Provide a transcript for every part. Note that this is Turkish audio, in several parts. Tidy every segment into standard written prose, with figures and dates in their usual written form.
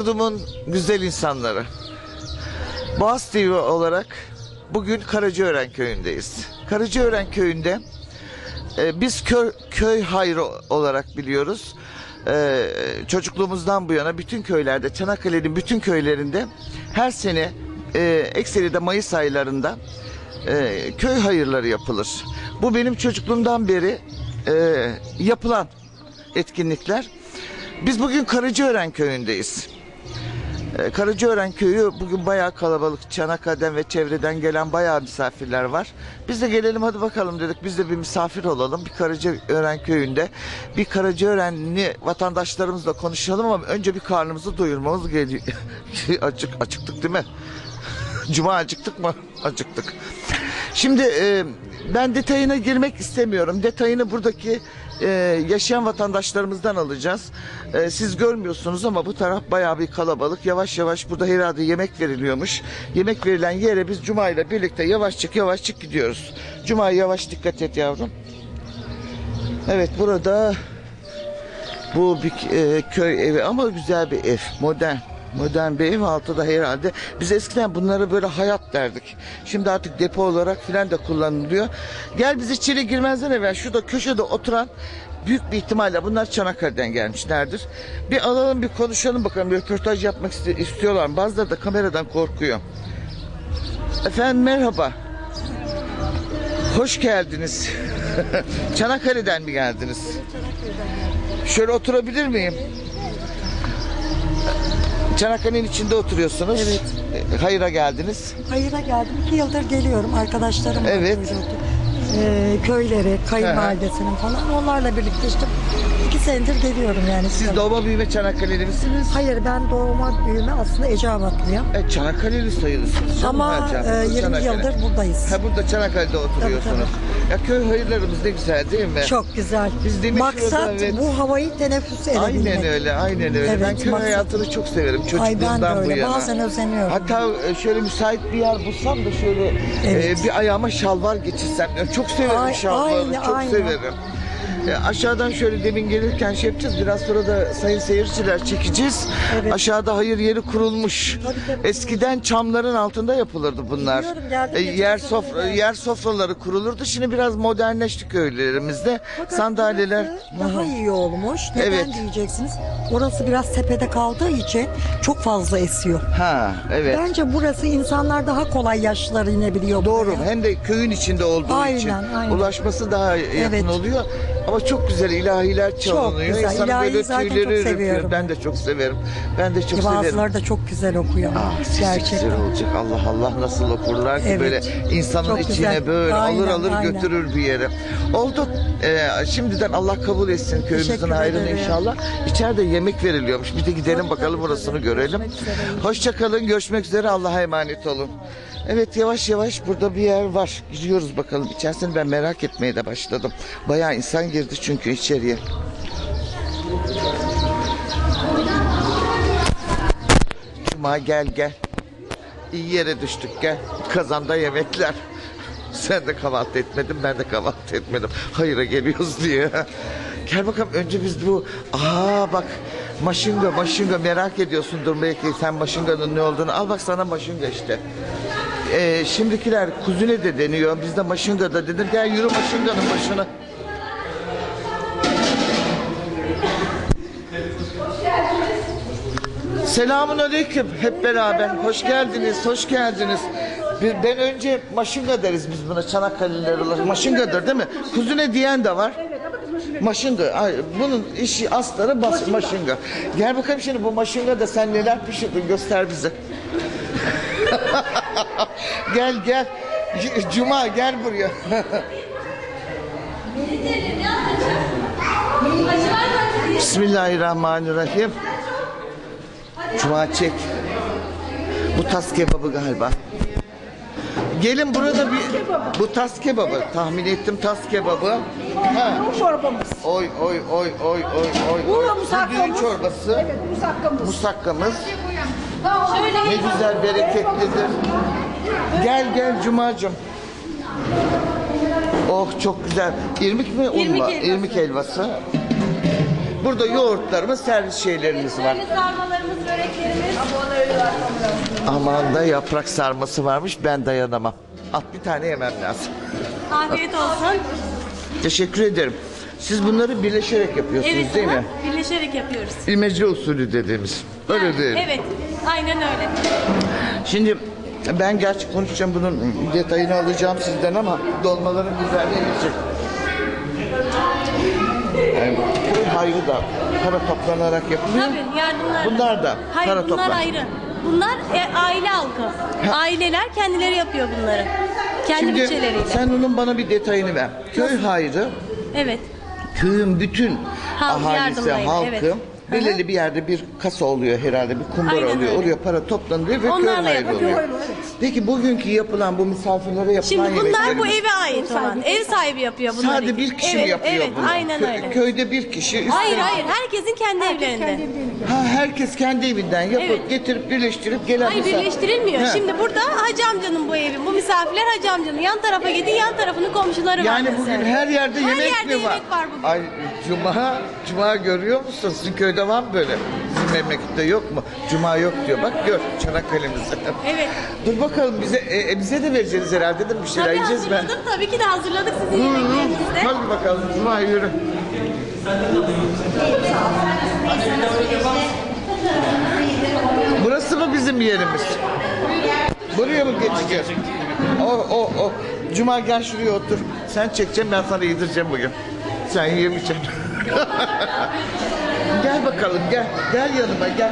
Yurdumun güzel insanları. Boğaz TV olarak bugün Karacaören köyündeyiz. Karacaören köyünde biz köy hayrı olarak biliyoruz. Çocukluğumuzdan bu yana bütün köylerde, Çanakkale'nin bütün köylerinde her sene ekseride Mayıs aylarında köy hayırları yapılır. Bu benim çocukluğumdan beri yapılan etkinlikler. Biz bugün Karacaören köyündeyiz. Karacaören köyü bugün bayağı kalabalık. Çanakkale'den ve çevreden gelen bayağı misafirler var. Biz de gelelim hadi bakalım dedik. Biz de bir misafir olalım. Bir Karacaören köyünde bir Karacaörenli vatandaşlarımızla konuşalım ama önce bir karnımızı doyurmamız gerekiyor. Acıktık değil mi? Cuma acıktık mı? Acıktık. Şimdi ben detayına girmek istemiyorum. Detayını buradaki yaşayan vatandaşlarımızdan alacağız. Siz görmüyorsunuz ama bu taraf bayağı bir kalabalık. Yavaş yavaş burada herhalde yemek veriliyormuş. Yemek verilen yere biz Cuma ile birlikte yavaşçık gidiyoruz. Cuma yavaş dikkat et yavrum. Evet burada bu bir köy evi ama güzel bir ev. Modern bir ev, altı da herhalde. Biz eskiden bunlara böyle hayat derdik. Şimdi artık depo olarak filan da kullanılıyor. Gel biz içeri girmezden evvel şurada köşede oturan büyük bir ihtimalle bunlar Çanakkale'den gelmişlerdir. Bir alalım bir konuşalım bakalım. Bir röportaj yapmak istiyorlar. Bazıları da kameradan korkuyor. Efendim merhaba. Hoş geldiniz. Çanakkale'den mi geldiniz? Şöyle oturabilir miyim? Çanakkale'nin içinde oturuyorsunuz. Evet. Hayır'a geldiniz. Hayır'a geldim. 2 yıldır geliyorum. Arkadaşlarım var. Evet. Köyleri, Kayın Mahallesi'nin falan. Onlarla birlikte işte 2 senedir geliyorum yani. Siz doğma büyüme Çanakkale'li misiniz? Hayır ben doğma büyüme aslında Eceabatlıyım. Çanakkale'li sayılırsınız. Ama 20 yıldır buradayız. Ha burada Çanakkale'de oturuyorsunuz. Tabii. Ya köy hayırlarımız ne güzel değil mi? Çok güzel. Biz demiş Maksat evet. bu havayı teneffüs edebilmek. Aynen öyle. Evet, ben köy maksat. hayatını çok severim Ay çocukluğumdan ben de bu öyle. yana. Bazen özeniyorum. Hatta şöyle müsait bir yer bulsam da şöyle Evet. bir ayağıma şalvar geçirsem. Çok severim şalvarı, çok severim. Aşağıdan şöyle demin gelirken şey yapacağız. Biraz sonra da sayın seyirciler çekeceğiz. Evet. Aşağıda hayır yeri kurulmuş. Tabii. Eskiden çamların altında yapılırdı bunlar. Biliyorum, geldim, Yer sofraları kurulurdu. Şimdi biraz modernleşti köylerimizde. Fakat Sandalyeler burası daha iyi olmuş. Neden Evet. diyeceksiniz? Orası biraz tepede kaldığı için çok fazla esiyor. Evet. Bence burası insanlar daha kolay yaşlılar inebiliyor. Doğru. buraya. Hem de köyün içinde olduğu için Aynen. ulaşması daha yakın Evet. oluyor. Ama çok güzel ilahiler çalınıyor. güzel. İnsanın İlahi böyle zaten tüyleri çok ürpüyor. seviyorum. Ben de çok severim. Severim. Bazıları da çok güzel okuyor. Sesi Gerçekten. güzel olacak. Allah nasıl okurlar ki Evet. böyle insanın Çok içine güzel. böyle Aynen, alır aynen. götürür bir yere. Oldu. Şimdiden Allah kabul etsin köyümüzün Teşekkür hayrını ederim. inşallah. İçeride yemek veriliyormuş. Bir de gidelim bakalım orasını görelim. Görüşmek üzere. Hoşça kalın. Görüşmek üzere. Allah'a emanet olun. Evet yavaş burada bir yer var. Gidiyoruz bakalım. İçerisini ben merak etmeye de başladım. Bayağı insan girdi çünkü içeriye. Cuma gel. İyi yere düştük gel. Kazanda yemekler. Sen de kahvaltı etmedin, ben de kahvaltı etmedim. Hayır'a geliyoruz diye. Gel bakalım önce biz bu... bak maşınga merak ediyorsundur belki sen maşınganın ne olduğunu. Al bak sana maşınga işte. Şimdikiler kuzine de deniyor. Bizde maşınga da dedim. Gel yürü maşınganın başına. Selamun aleyküm hep beraber. Hoş geldiniz. Ben önce maşınga deriz biz buna Çanakkale'liler olarak. Maşıngadır değil mi? Kuzine diyen de var. Maşınga. Bunun işi asları maşınga. Gel bakalım şimdi bu maşınga da sen neler pişirdin göster bize. Gel. Cuma gel buraya. Bismillahirrahmanirrahim. Cuma çek. Bu tas kebabı galiba. Gelin burada bu tas kebabı. Tahmin ettim tas kebabı. Bu çorbamız. Oy. Bu musakkamız. Düğün çorbası. Evet, musakkamız. Ne güzel bereketlidir. Gel Cumacığım. Oh çok güzel. İrmik mi un mu? İrmik helvası. Burada yoğurtlarımız, servis şeylerimiz var. Sarmalarımız böreklerimiz. Aman da yaprak sarması varmış, ben dayanamam. At bir tane yemem lazım. Afiyet olsun. Teşekkür ederim. Siz bunları birleşerek yapıyorsunuz Evet, değil aha, mi? birleşerek yapıyoruz. İmece usulü dediğimiz. Öyle değil. Evet, aynen öyle. Şimdi ben gerçi konuşacağım, bunun detayını alacağım sizden ama dolmaların güzelliği geçecek. Yani köy hayrı da para toplanarak yapılıyor. Tabii yardımlar. Bunlar da Hayır, para bunlar toplan. ayrı. Bunlar aile halkı. Aileler kendileri yapıyor bunları. Kendi Şimdi bütçeleriyle. sen onun bana bir detayını ver. Köy hayrı, Evet. köyün bütün Halk ahalisi, yardımlayın, halkı evet. belirli bir yerde bir kasa oluyor herhalde, bir kumbara Aynen oluyor. öyle. Oraya para toplanıyor ve köy Onlarla hayrı yapılıyor. oluyor. Peki bugünkü yapılan bu misafirlere yapılan Şimdi bunlar yemeklerimiz- bu eve ait olan. Ev sahibi yapıyor bunları. Sadece bir kişi mi Evet, yapıyor evet, bunu? aynen öyle. Köyde bir kişi. üstelik- Hayır hayır, herkesin kendi evlerinde. Ha, herkes kendi evinden yapıp Evet. getirip birleştirip gelen Hayır, misafir- birleştirilmiyor. Ha. Şimdi burada Hacı amcanın bu evi, bu misafirler Hacı amcanın. Yan tarafa gidin, yan tarafının komşuları var. Yani bugün mesela. her yerde Her yemek yerde mi var? yemek var bugün. Ay, cuma görüyor musun? Sizin köyde var mı böyle? Sizin memlekette yok mu? Cuma yok diyor. Bak gör Çanakkale'miz. Evet. Dur bakalım bize de vereceğiz herhalde, değil mi? Bir şeyler Tabii yiyeceğiz ben. hazırladım, tabii ki de hazırladık sizin yemeklerinizde. Hadi bakalım Cuma yürü. Burası mı bizim yerimiz? Buraya mı geçeceğiz? O. Cuma gel şuraya otur. Sen çekeceksin, ben sana yedireceğim bugün. Sen yemeyeceksin. Gel bakalım, gel. Gel yanıma, gel.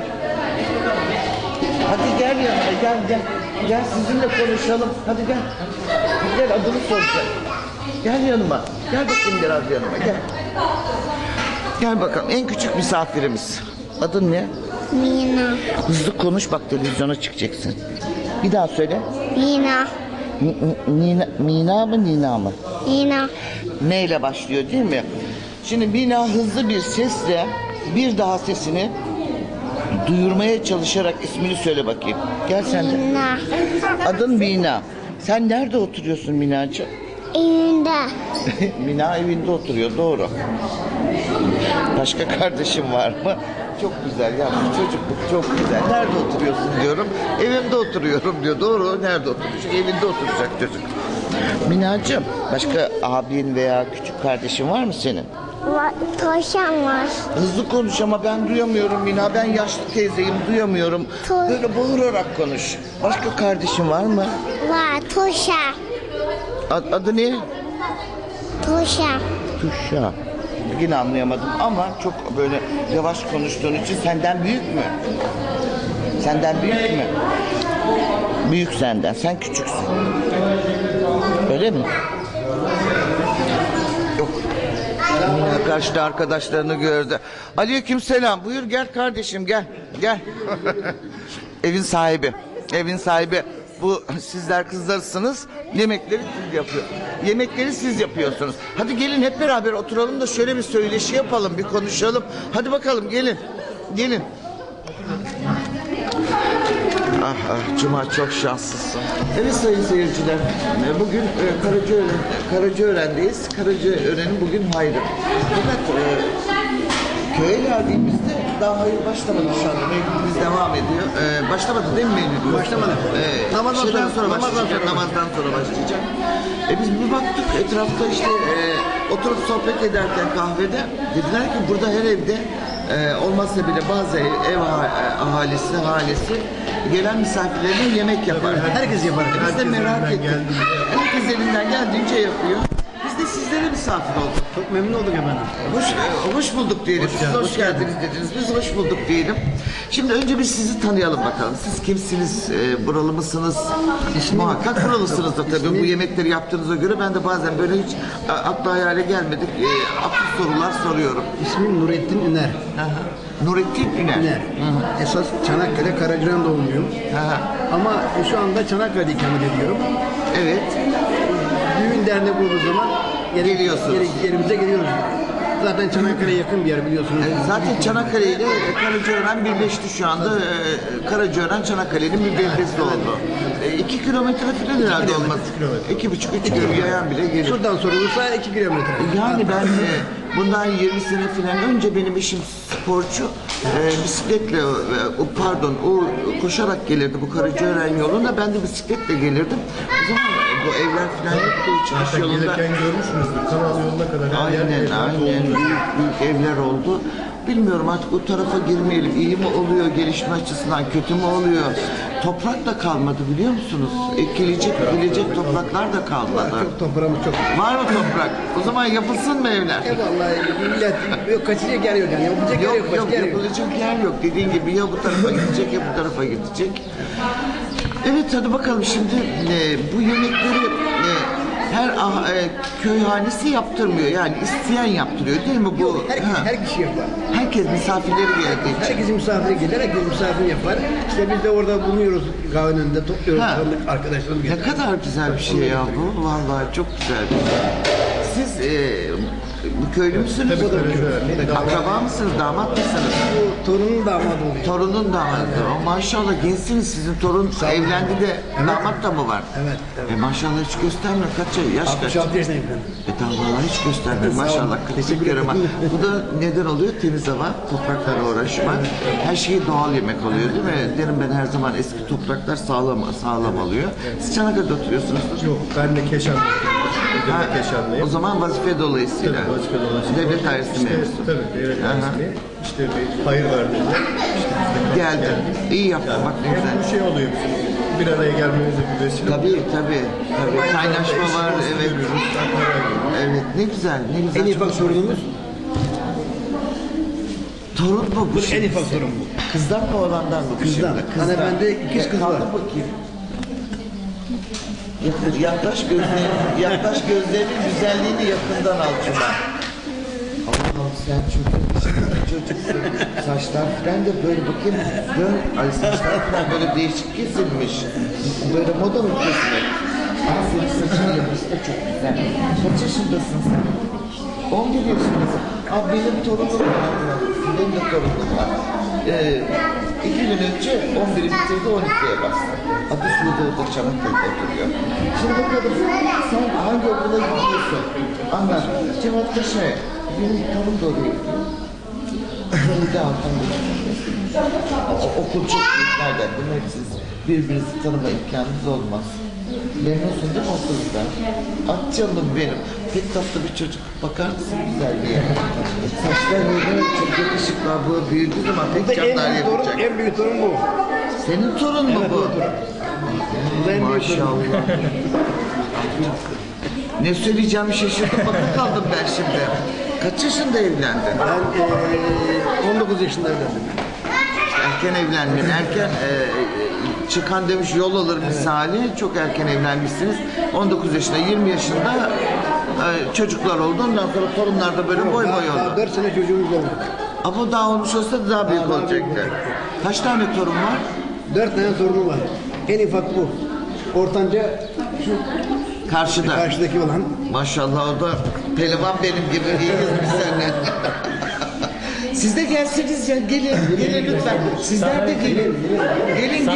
Hadi gel yanıma, gel. Gel sizinle konuşalım. Hadi gel. Gel, adını soracağım. Gel yanıma. Gel bakayım biraz yanıma, gel. Gel bakalım, en küçük misafirimiz. Adın ne? Mina. Hızlı konuş, bak televizyona çıkacaksın. Bir daha söyle. Mina. Mina mı Nina mı? Mina. Ne ile başlıyor değil mi? Şimdi Mina hızlı bir sesle bir daha sesini duyurmaya çalışarak ismini söyle bakayım. Gel sen de. Mina. Adın Mina. Sen nerede oturuyorsun Minacığım? Evinde. Mina evinde oturuyor, doğru. Başka kardeşim var mı? Çok güzel ya, bu çocukluk çok güzel. Nerede oturuyorsun diyorum. Evimde oturuyorum diyor. Doğru, nerede oturuyorsun? Evinde oturacak çocuk. Minacığım, başka abin veya küçük kardeşin var mı senin? Toşan var. Hızlı konuş ama ben duyamıyorum Mina. Ben yaşlı teyzeyim, duyamıyorum. Böyle bağırarak konuş. Başka kardeşin var mı? Var. Toşa. Adı ne? Toşa. Tuşa. Yine anlayamadım ama çok böyle yavaş konuştuğun için senden büyük mü? Senden büyük mü? Büyük senden. Sen küçüksün. Öyle mi? Yok. Yine karşıda arkadaşlarını gördü. Aleykümselam. Buyur gel kardeşim, gel. Gel. Evin sahibi. Evin sahibi. Bu sizler kızlarsınız. Yemekleri siz yapıyorsunuz. Hadi gelin hep beraber oturalım da şöyle bir söyleşi yapalım, bir konuşalım. Hadi bakalım gelin. Gelin. Cuma çok şanslısın. Evet sayın seyirciler. Bugün Karacaören'deyiz. Karacaören'in bugün hayrı. Fakat köye geldiğimizde daha hayır başlamadı şu anda. Mevlidimiz devam ediyor. Başlamadı değil mi mevlidimiz? Başlamadı. Namazdan sonra başlayacak. Namazdan sonra başlayacak. Biz bir baktık etrafta işte oturup sohbet ederken kahvede dediler ki burada her evde olmazsa bile bazı ev ahalisi gelen misafirlerine yemek yapar. Herkes yapar. Biz de merak ettik. Herkes elinden geldiğince yapıyor. Biz de sizlere misafir olduk. Çok memnun olduk efendim. Hoş bulduk diyelim. Siz hoş geldiniz dediniz. Biz hoş bulduk diyelim. Şimdi önce bir sizi tanıyalım bakalım. Siz kimsiniz? Buralı mısınız? Muhakkak buralısınız da tabii. Bu yemekleri yaptığınıza göre ben de bazen böyle hiç akla hayale gelmedik. Akıl sorular soruyorum. İsmim Nurettin Üner. Nurettin Üner. Üner. Esas Çanakkale Karacaören doğumluyum. Ama şu anda Çanakkale'de ikamet ediyorum. Evet. Düğün dernek olduğu zaman Geliyorsunuz. yerimize geliyoruz. Zaten Çanakkale'ye yakın bir yer biliyorsunuz. Zaten Çanakkale ile Karacaören birleşti şu anda. Karacaören Çanakkale'nin bir beldesi oldu. 2 kilometre falan herhalde olmaz. 2,5-3 kilometre yayan bile gelir. Şuradan sorulursa 2 kilometre. Yani ben bundan 20 sene falan önce benim eşim sporcu bisikletle o koşarak gelirdi bu Karacaören yoluna. Ben de bisikletle gelirdim. O zaman bu evler falan yoktu. Çıkış Zaten yolunda. gelirken görmüşsünüzdür. Kanal yoluna kadar her yer Aynen, evler aynen. dolmuş. Büyük evler oldu. Bilmiyorum artık o tarafa girmeyelim. İyi mi oluyor gelişme açısından, kötü mü oluyor? Toprak da kalmadı biliyor musunuz? Ekilecek topraklar da kalmadı. Çok toprağımız çok. Var mı toprak? O zaman yapılsın mı evler? Vallahi millet yok, kaçacak yer yok yani. Yapılacak yer yok. Yok Başka yer yok. yapılacak yer yok. Dediğin gibi ya bu tarafa gidecek ya bu tarafa gidecek. Evet hadi bakalım şimdi bu yemekleri köy hanesi yaptırmıyor. Yani isteyen yaptırıyor değil mi bu? Her kişi yapar. Herkes misafirleri geldiği için. Herkesin misafiri gelir, herkes misafir yapar. İşte biz de orada bulunuyoruz kahvenin önünde, topluyoruz Ha. arkadaşlarımız. Ne kadar güzel bir şey ya bu. Vallahi çok güzel bir şey. Siz bu köylü müsünüz? Tabii, tabii. Akraba mısınız? Damat mısınız? Bu torunun damadı oluyor. Torunun damadı. Maşallah gençsiniz. Sizin torun evlendi de damat da mı var? Evet, evet. Maşallah hiç göstermiyor. Yaş kaç? 66 yaşındayım ben. Tamam vallahi hiç göstermiyor. Maşallah. Teşekkür ederim. Ama bu da neden oluyor? Temiz hava, topraklara uğraşma. Her şey doğal yemek oluyor değil mi? Derim ben her zaman eski topraklar sağlam oluyor. Siz Çanakkale'de oturuyorsunuz. Yok, ben de Keşan'dayım. Ha, Keşan'dayım. o zaman vazife dolayısıyla. Tabii, vazife dolayısıyla. Devlet dairesi İşte, memuru. tabii, devlet Aha. dairesi. İşte bir hayır var dedi. İşte biz de Geldim. İyi yaptın bak ne Hem güzel. bu şey oluyor bizim. Bir araya gelmemize bir vesile. Tabii. Kaynaşma var, evet. Evet, ne güzel, ne güzel. En ufak sorunumuz, Torun mu bu en şimdi? ufak sorun bu. Kızdan mı oğlandan mı? bu Kızdan. şimdi? Hani bende ikiz kız var. Kaldır bakayım. Yaklaş gözlerinin güzelliğini yakından al Cuma. Allah'ım sen çocuksun. Saçlar falan da böyle bakayım. Ay saçlar falan böyle değişik kesilmiş. Böyle moda mı kesilmiş? Ama senin saçın yapısı da çok güzel. Kaç yaşındasın sen? 11 yaşındasın. Abi benim torunum var. Benim de torunum var. 2 gün önce 11'i bitirdi 12'ye bastı. Adı Suudi'de Çanakkale'de oturuyor. Şimdi bakalım sen hangi okula gidiyorsun? Anlat. Cevat Paşa, benim torun da oraya gidiyor. Neydi altında? Okul çok büyük nereden? Demek siz birbirinizi tanıma imkanınız olmaz. Memnunsun değil mi okulundan? At canım benim. Pek tatlı bir çocuk. Bakar mısın güzelliğe? Saçlar böyle çok yakışıklı. Bu büyüdüğü zaman pek canlar yapacak. En büyük torun bu. Senin torun mu bu? Bu da en büyük torun. Maşallah. Ne söyleyeceğimi şaşırdım. Bakın kaldım ben şimdi. Kaç yaşında evlendin? Ben 19 yaşında evlendim. Erken evlendin. Erken çıkan demiş yol alır misali. Çok erken evlenmişsiniz. 19 yaşında, 20 yaşında çocuklar oldu. Ondan sonra torunlar da böyle boy boy Daha oldu. 4 sene çocuğumuz oldu. Ama daha olmuş olsa da daha büyük Daha olacaktı. Kaç tane torun var? 4 tane torunum var. En ufak bu. Ortanca şu Karşıda. karşıdaki olan. Maşallah o da pehlivan benim gibi iyiyiz biz seninle. Siz de gelsiniz ya gelin lütfen. Sizler de gelin. Gelin.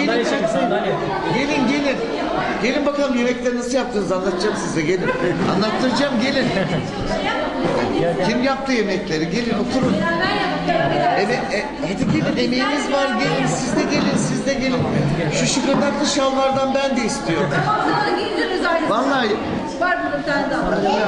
Gelin bakalım yemekleri nasıl yaptınız anlatacağım size gelin. Anlattıracağım gelin. Kim yaptı yemekleri? Gelin oturun. Evet, hadi gelin emeğiniz var gelin siz de gelin. Şu şıkırdaklı şalvardan ben de istiyorum. Vallahi. Var burada bir tane daha.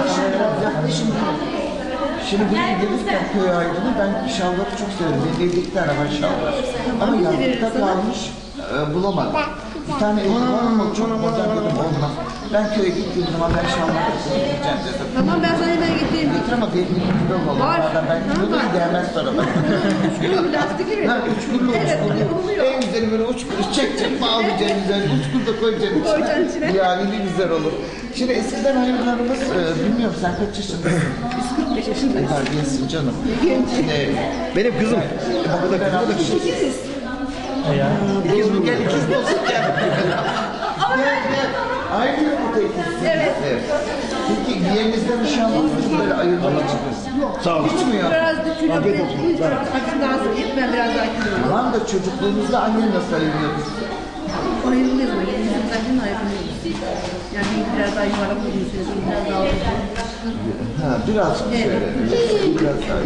Şimdi buraya gelirken köy aydını ben şalvarı çok severim. Benim evde 2 tane var şalvar. Ama yazlıkta kalmış bulamadım. Bir tane evde var ama çok modern dedim olmaz. Ben köye gittiğim zaman ben şalvarı gideceğim dedim. Tamam ben sana hemen getireyim. Getir ama benim 2 kilo olur. Var. Ben kiloluyum gelmez sonra bak. 3 kilo bir lastik gibi. Ha 3 kilo Evet, oluyor. En güzeli böyle 3 kilo çekeceksin mi alacaksın güzel. 3 kilo da koyacaksın Koyacaksın içine. Yani ne güzel olur. Şimdi eskiden hayvanlarımız bilmiyorum sen kaç yaşındasın? Biz 45 yaşındayız. Terbiyesiz canım. Benim kızım. Bu da kızım. İkiziz. İkiz mi? Gel ikiz mi olsun gel. Gel. Aynı yumurta ikisi. Evet. Peki yeğeninizden inşallah böyle ayırmalı çıkıyorsun. Sağ olun. Hiç mi yok? Biraz da kilo Afiyet olsun. Hafif daha sık yiyip ben biraz daha kilo. Tamam da çocukluğunuzda annen nasıl ayırıyordu? Ayrılıyız ama yerimizin zaten ayrılıyoruz. Yani biraz daha yuvarlak olduğunu söylüyorsun, biraz daha uzun. Ha, birazcık şöyle. Biraz daha.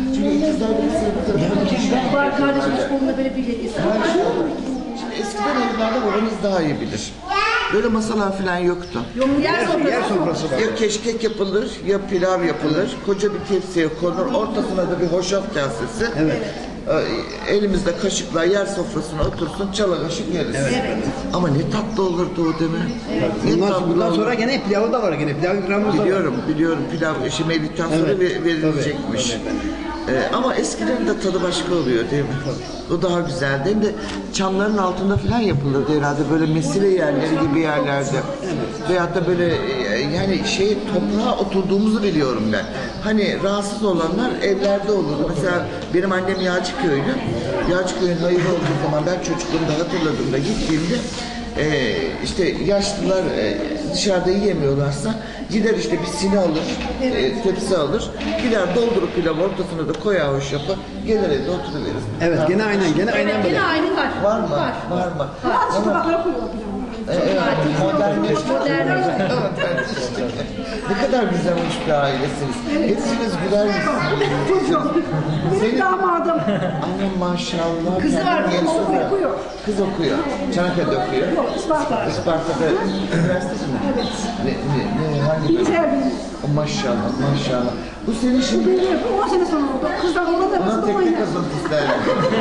Çünkü ikizler bir sevgi Var kardeşim hiç kolunda böyle bir hediyesi var. Şimdi eskiden evlerde babanız daha iyi bilir. Böyle masalar falan yoktu. Yer sofrası var. Ya keşkek yapılır, ya pilav yapılır. Koca bir tepsiye konur, ortasına da bir hoşaf kasesi. Evet. Elimizde kaşıkla yer sofrasına otursun, çala kaşık yeriz. Ama ne tatlı olurdu o değil mi? Ne tatlı Bundan olurdu. sonra gene pilavı da var, gene pilav ikramımız da var. Biliyorum pilav işi mevlidden sonra Evet, verilecekmiş. tabii. Ama eskilerin de tadı başka oluyor değil mi? O daha güzeldi. Hem de çamların altında falan yapılırdı herhalde böyle mesire yerleri gibi yerlerde. Veyahut da böyle yani toprağa oturduğumuzu biliyorum ben. Hani rahatsız olanlar evlerde olurdu. Mesela benim annem Yağcıköylü. Yağcıköy'ün hayırı olduğu zaman ben çocukluğumda hatırladığımda gittiğimde işte yaşlılar dışarıda yiyemiyorlarsa gider işte bir sine alır, tepsi alır, gider doldurup pilav ortasına da koyar hoşafı, gelir evde oturuverir. Evet, gene aynen böyle. Yine aynı var. Var mı? Var mı? Modernleşti. Ne kadar güzel olmuş bir ailesiniz. Hepsiniz güler misiniz? Senin damadım. Annem maşallah. Kızı var, okuyor. Kız okuyor. Çanakkale'de okuyor. Isparta'da üniversitesi mi? Evet. Hangi bölüm? Maşallah. Bu senin şimdi... 10 sene sonra oldu. Kızlar orada da Bana teknik kazıntısı derler.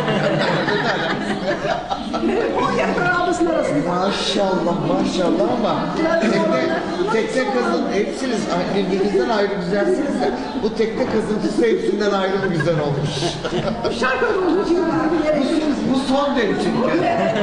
10 yaş sonra ablasının arasında. Maşallah ama tekne kazın hepsiniz birbirinizden ayrı güzelsiniz de bu tekne kazıntısı hepsinden ayrı bir güzel olmuş. Şarkı olduğu için bir yere gidiyoruz. Bu son dem çünkü.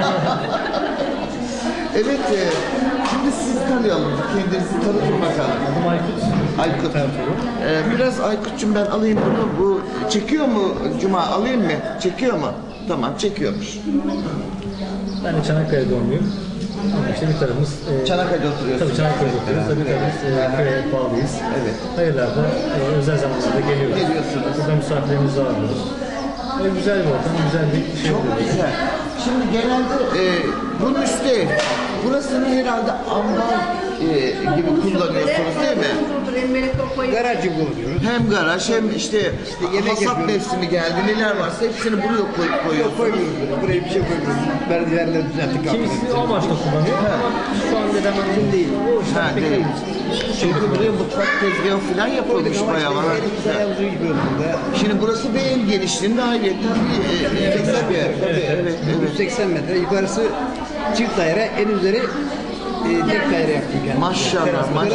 Evet, şimdi sizi tanıyalım. Kendinizi tanıtın bakalım. Adım Aykut. Biraz Aykut'cum ben alayım bunu. Bu çekiyor mu Cuma? Alayım mı? Çekiyor mu? Tamam, çekiyormuş. Ben de Çanakkale doğumluyum. Ama işte bir tarafımız... Çanakkale'de oturuyorsun. Tabii Çanakkale'de oturuyoruz. Tabii bir tarafımız köye bağlıyız. Evet. Hayırlarda özel zamanlarda geliyoruz. Geliyorsunuz. Burada misafirlerimizi ağırlıyoruz. Böyle güzel bir ortam, güzel bir şey Çok oluyor. güzel. Şimdi genelde bunun üstü burasını herhalde ambar gibi kullanıyorsunuz değil mi? Garaj gibi kullanıyoruz. Hem garaj hem işte yemek hasat yapıyoruz. mevsimi geldi neler varsa hepsini buraya koyuyorsunuz. Koymuyoruz. Buraya bir şey koymuyoruz. Merdivenler düzelttik. Kimisi o amaçla kullanıyor ama şu an neden mümkün değil. O işler Ha, pek değil. değil. Çünkü buraya mutfak tezgahı falan yapılmış bayağı var. Havuzu gibi burada. Şimdi burası beyin genişliğinde ayrıca bir güzel bir yer. Evet. 180 metre. Yukarısı çift daire, en üzeri tek daire yaptık yani. Maşallah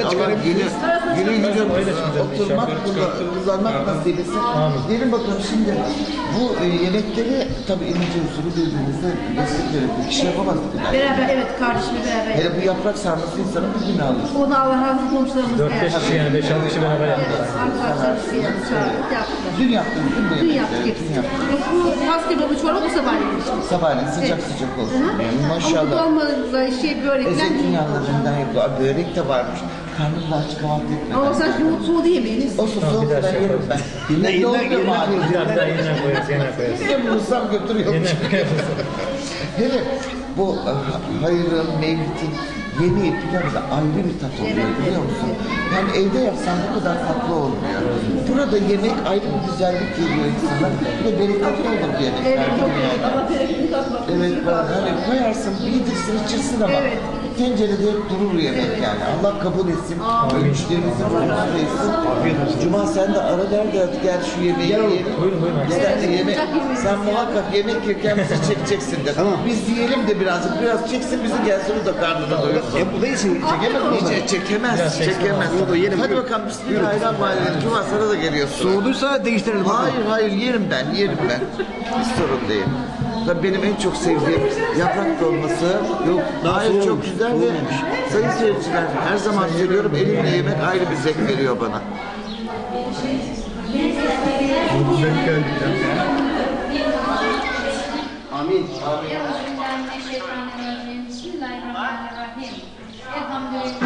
günü oturmak, kullanmak nasip etsin. Gelin bakalım şimdi bu yemekleri tabii İmece usulü birbirinize desteklerim. Bir kişi yapamaz dediler. Beraber evet kardeşimle beraber. Hele bu yaprak sarması insanın bir günü alır. Onu Allah razı olsun komşularımız 4-5 kişi yani 5-6 kişi beraber yaptılar. arkadaşlarımız çağırdık yaptılar. Dün yaptınız değil mi bu Dün yemekleri? yaptık Dün hepsini. yaptık. Bu maske baba çorba bu sabahleyin içmiş. Sabahleyin sıcak Evet. sıcak olsun. Hı hı. Yani Ama bu maşallah. dolmalı börekler değil. Zeytinyağlarından yapılıyor. Börek de varmış. Karnım da aç kahvaltı etmeden. Ama sen şimdi soğudu yemeğiniz. O soğuk bir daha ben şey yerim ben. Ne oldu mu abi? Bir daha yeniden koyarız, yeniden koyarız. Ne bulursam götürüyorum. Yeniden koyarız. Hele bu hayrın, mevlidin yemeği pilavı da ayrı bir tat oluyor biliyor musun? Yani evde yapsan bu kadar tatlı olmuyor. Burada yemek ayrı bir güzellik geliyor insana. Bir de bereketli olur bu yemekler. Allah bereketini katmasın. Evet, hani koyarsın, yedirsin, içirsin ama tencerede hep durur yemek yani. Allah kabul etsin. Ölmüşlerimizin ruhunu etsin. Cuma sen de ara der de hadi gel şu yemeği yiyelim. Buyurun. Sen de yemek, sen muhakkak yemek yerken bizi çekeceksin de. Tamam. Biz yiyelim de biraz çeksin bizi gelsin o da karnına doyursun. Bu da iyisin. Çekemez mi? Hiç çekemez. Hadi bakalım bismillahirrahmanirrahim. Cuma sana da geliyorsun. Soğuduysa değiştirelim. Hayır yerim ben. Hiç sorun değil. Tabii benim en çok sevdiğim yaprak dolması. Yok, hayır çok güzel ve sayın seyirciler her zaman söylüyorum elimle yemek ayrı bir zevk veriyor bana. Amin. Euzubillahimineşşeytanirracim. Bismillahirrahmanirrahim. Elhamdülillah.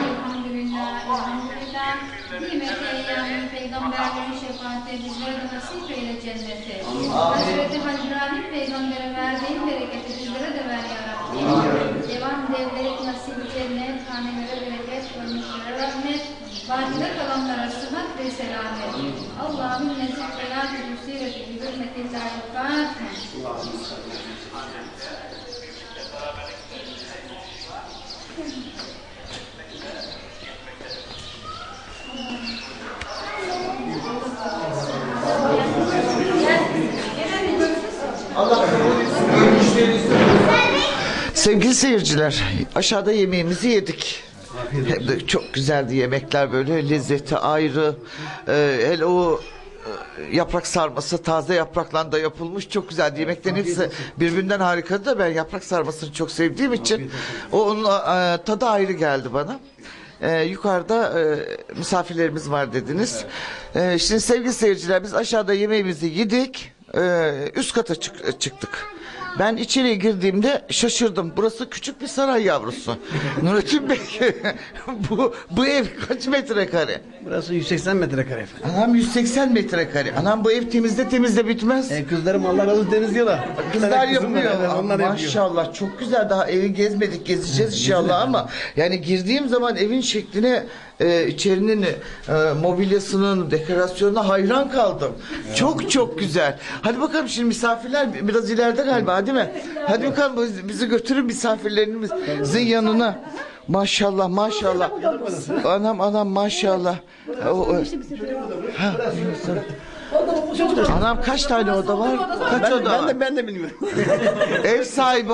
Nimeti eyyamin peygamberlerin şefaati bizlere de nasip eyle cenneti. Hazreti Halil İbrahim peygambere verdiğin bereketi bizlere de ver ya Rabbi. Devam devlet nasip cennet, hanelere bereket, ölmüşlere rahmet. Bakide kalanlara sıhhat ve selamet. Allah'ın nezih hayat-ı müsireti bi hürmetillahi Fatiha. Sevgili seyirciler, aşağıda yemeğimizi yedik. Hem de çok güzeldi yemekler, böyle lezzeti ayrı. Hele o yaprak sarması taze yaprakla da yapılmış, çok güzeldi. Yemeklerin hepsi birbirinden harikadı da ben yaprak sarmasını çok sevdiğim için onun tadı ayrı geldi bana. Yukarıda misafirlerimiz var dediniz. Şimdi sevgili seyirciler, biz aşağıda yemeğimizi yedik, üst kata çıktık. Ben içeriye girdiğimde şaşırdım. Burası küçük bir saray yavrusu. Nurettin Bey, bu ev kaç metrekare? Burası 180 metrekare efendim. Anam 180 metrekare. Anam bu ev temizle bitmez. Kızlarım Allah razı olsun temizliyorlar. Kızlar yapıyor. Evet, onlar yapıyor. Maşallah çok güzel. Daha evi gezmedik, gezeceğiz inşallah ama yani girdiğim zaman evin şekline, içerinin mobilyasının, dekorasyonuna hayran kaldım. Çok güzel. Hadi bakalım, şimdi misafirler biraz ileride galiba, değil mi? Hadi bakalım, bizi götürün misafirlerimizin yanına. Maşallah. Anam maşallah. Anam kaç tane oda var? Kaç oda var? Ben de bilmiyorum. Ev sahibi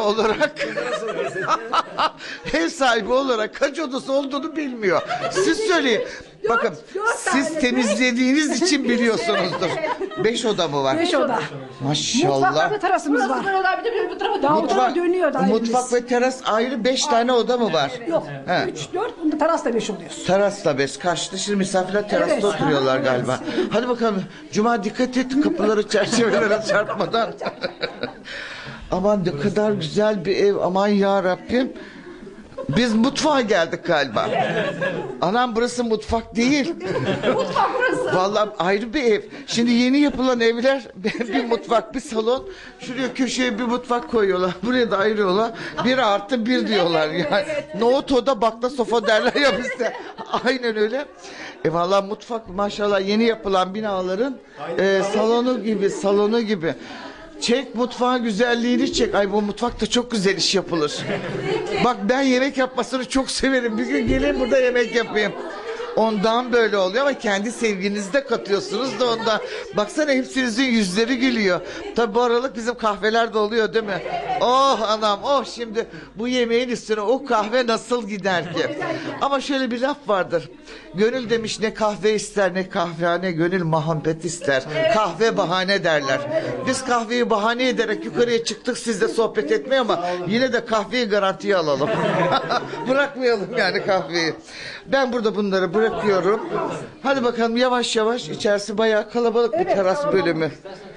olarak kaç odası olduğunu bilmiyor. Siz söyleyin. Bakın, siz temizlediğiniz için biliyorsunuzdur. 5 oda mı var? 5 oda. Maşallah. Mutfak ve terasımız var. Bir bu tarafa daha Mutfak, dönüyor dairemiz. mutfak ve teras ayrı 5 tane oda mı var? Yok. He. 3, 4, bunda teras da 5 oluyoruz. Terasta 5. Karşıda şimdi misafirler terasta Evet. oturuyorlar galiba. Hadi bakalım. Cuma dikkat et, kapıları çerçevelere çarpmadan. Aman ne kadar güzel bir ev. Aman ya Rabbim. Biz mutfağa geldik galiba. Anam burası mutfak değil. Mutfak burası. Vallahi ayrı bir ev. Şimdi yeni yapılan evler bir mutfak, bir salon. Şuraya köşeye bir mutfak koyuyorlar. Buraya da ayırıyorlar. 1+1 diyorlar yani. Nohut oda, bakla sofa derler ya bizde. Aynen öyle. Vallahi mutfak maşallah yeni yapılan binaların salonu gibi. Çek mutfağın güzelliğini çek. Ay bu mutfakta çok güzel iş yapılır. Bak ben yemek yapmasını çok severim. Bir gün gelin burada yemek yapayım. Ondan böyle oluyor ama kendi sevginizi de katıyorsunuz da ondan. Baksana hepsinizin yüzleri gülüyor. Tabi bu aralık bizim kahveler de oluyor değil mi? Oh anam oh, şimdi bu yemeğin üstüne o kahve nasıl gider ki? Ama şöyle bir laf vardır. Gönül demiş ne kahve ister ne kahvehane, gönül muhabbet ister. Kahve bahane derler. Biz kahveyi bahane ederek yukarıya çıktık sizle sohbet etmeye ama yine de kahveyi garantiye alalım. Bırakmayalım yani kahveyi. Ben burada bunları bırakıyorum. Hadi bakalım yavaş yavaş, içerisi bayağı kalabalık bir teras bölümü.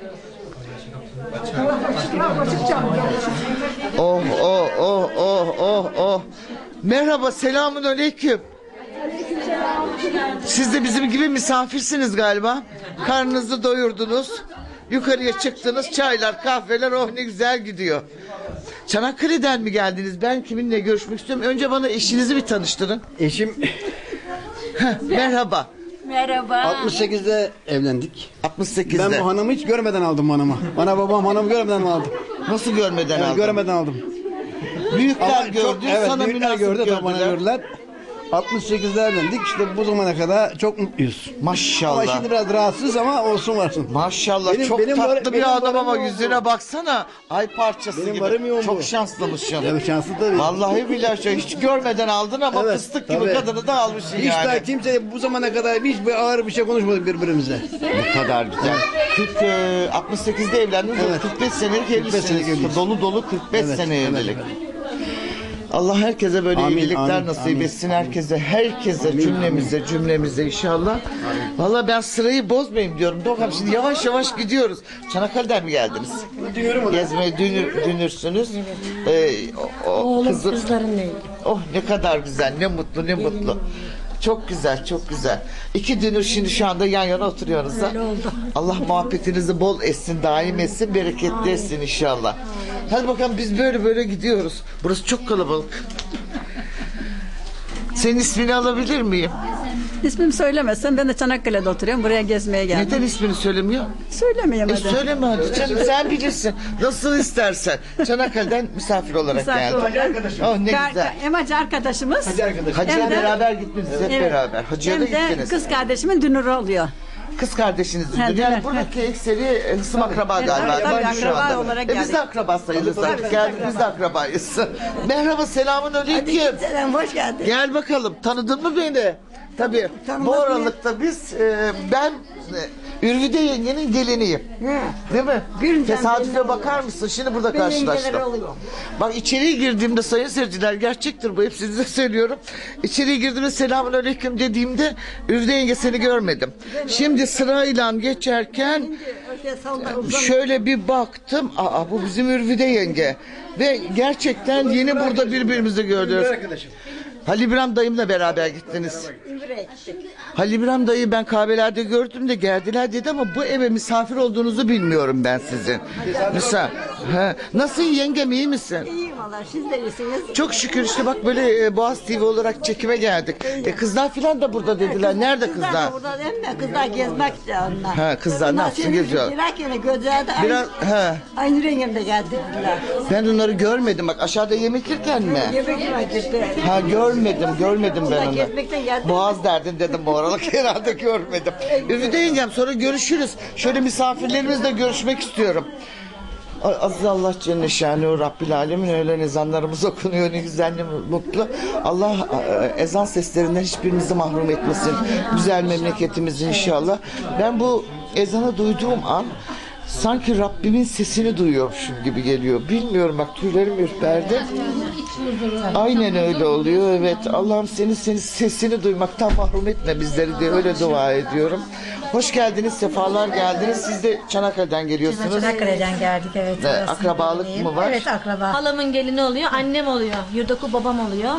Oh. Merhaba, selamun aleyküm. Siz de bizim gibi misafirsiniz galiba. Karnınızı doyurdunuz. Yukarıya çıktınız, çaylar, kahveler, oh ne güzel gidiyor. Çanakkale'den mi geldiniz? Ben kiminle görüşmek istiyorum. Önce bana eşinizi bir tanıştırın. Eşim Merhaba. Merhaba. 68'de evlendik. 68'de. Ben bu hanımı hiç görmeden aldım hanımı. Bana babam hanımı görmeden aldı. Nasıl görmeden aldın? Görmeden aldım. Büyükler Çok- gördü, evet, sana büyükler münasip gördü, gördüler. bana gördüler. 68'de evlendik. İşte bu zamana kadar çok mutluyuz. Maşallah. Ama şimdi biraz rahatsız ama olsun varsın. Maşallah Benim- çok benim var- tatlı benim bir adam varım ama yoğun yüzüne bu. baksana. Ay parçası Benim gibi. varım yoğun Çok bu. şanslımışsın. Evet, şanslı tabii. Vallahi billahi hiç görmeden aldın ama Evet, fıstık gibi tabii. kadını da almışsın Hiç yani. daha kimse bu zamana kadar hiç bir ağır bir şey konuşmadık birbirimize. Ne kadar güzel. 68'de evlendiniz. Evet. 45 senelik 45 senelik evlisiniz. evliyiz. Dolu 45 Evet, sene evet, evlilik. evet. Allah herkese böyle Amin, iyilikler amin, nasip amin. etsin. Herkese, cümlemize inşallah. Vallahi ben sırayı bozmayayım diyorum. Bakalım şimdi yavaş yavaş gidiyoruz. Çanakkale'den mi geldiniz? Gezmeye dünürsünüz. Oğlum kızların değil. Oh ne kadar güzel, ne mutlu. Çok güzel. 2 dünür şimdi şu anda yan yana oturuyorsunuz ha. Öyle oldu. Allah muhabbetinizi bol etsin, daim etsin, bereketli etsin inşallah. Hadi bakalım biz böyle gidiyoruz. Burası çok kalabalık. Senin ismini alabilir miyim? İsmimi söylemezsem ben de Çanakkale'de oturuyorum. Buraya gezmeye geldim. Neden ismini söylemiyor? Söylemeyeyim hadi. Söyleme hadi canım, sen bilirsin. Nasıl istersen. Çanakkale'den misafir olarak Misafir geldim. olarak. Oh ne güzel. Emacı arkadaşımız. Hacı'ya Hem de- beraber gittiniz hep Evet. beraber. Hacı'ya da Hem de gittiniz. kız kardeşimin dünürü oluyor. Kız kardeşinizin. Ha, Yani evet. buradaki ekseri hısım akraba galiba. tabii, Yabancı şu akraba anda. olarak Biz de geldik. akraba sayılırız. Geldik biz de akrabayız. Merhaba, selamun aleyküm. Selam, hoş geldin. Gel bakalım, tanıdın mı beni? Tabii. Bu aralıkta biz, ben Ürvide yengenin geliniyim. Değil mi? Tesadüfe bakar mısın? Şimdi burada karşılaştım. Bak içeriye girdiğimde sayın seyirciler, gerçektir bu, hep size söylüyorum. İçeriye girdiğimde selamun aleyküm dediğimde Ürvide yenge seni görmedim. Şimdi sırayla geçerken şöyle bir baktım. Aa, bu bizim Ürvide yenge. Ve gerçekten yeni burada birbirimizi gördük. Halil İbrahim dayımla beraber gittiniz. Halil İbrahim dayı ben kahvelerde gördüm de geldiler dedi ama bu eve misafir olduğunuzu bilmiyorum ben sizin. Misal. Nasıl yengem, iyi misin? İyiyim valla, siz de iyisiniz. Çok şükür işte bak böyle Boğaz TV olarak çekime geldik. Kızlar filan da burada dediler. Nerede kızlar? Kızlar da burada değil mi? Kızlar gezmek istiyor onlar. Ha, kızlar ne yapsın, geziyor. Biraz Aynı rengimde geldiler. ben onları görmedim bak, aşağıda yemek yerken mi? Yemek yemek işte. Ha, görmedim ben onu. Gezmekten geldim. Boğaz derdin dedim bu aralık, herhalde görmedim. Ürvide yengem, sonra görüşürüz. Şöyle misafirlerimizle görüşmek istiyorum. Aziz Allah Celle Şanı Rabbil Alemin, öğlen ezanlarımız okunuyor, ne güzel ne mutlu. Allah ezan seslerinden hiçbirimizi mahrum etmesin. Güzel memleketimizin inşallah. Ben bu ezanı duyduğum an sanki Rabbimin sesini duyuyormuşum gibi geliyor. Bilmiyorum bak, tüylerim ürperdi. Aynen öyle oluyor, evet. Allah'ım senin sesini duymaktan mahrum etme bizleri diye öyle dua ediyorum. Hoş geldiniz, sefalar geldiniz. Siz de Çanakkale'den geliyorsunuz. Çanakkale'den geldik, evet. Akrabalık mı var? Evet, akraba. Halamın gelini oluyor, annem oluyor. Yurdaku babam oluyor.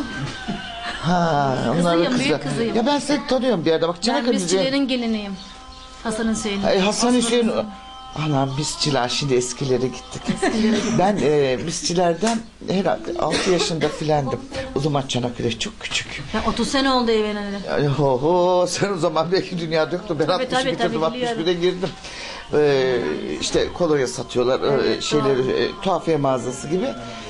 Ha, onların Kızıyım, büyük kızı. kızıyım. Ya ben seni tanıyorum bir yerde. Bak Ben Çanakkale'de. Bizçilerin geliniyim. Hasan Hüseyin'in. Hasan Hüseyin. Anam bizçiler, şimdi eskilere gittik. Ben bizçilerden herhalde 6 yaşında filandım. O zaman Çanakkale çok küçük. Ben 30 sene oldu evleneli. Sen o zaman belki dünyada yoktun. Ben 60'ı tabii, bitirdim, tabii, 61'e girdim. İşte kolonya satıyorlar, şeyleri, tuhafiye mağazası gibi.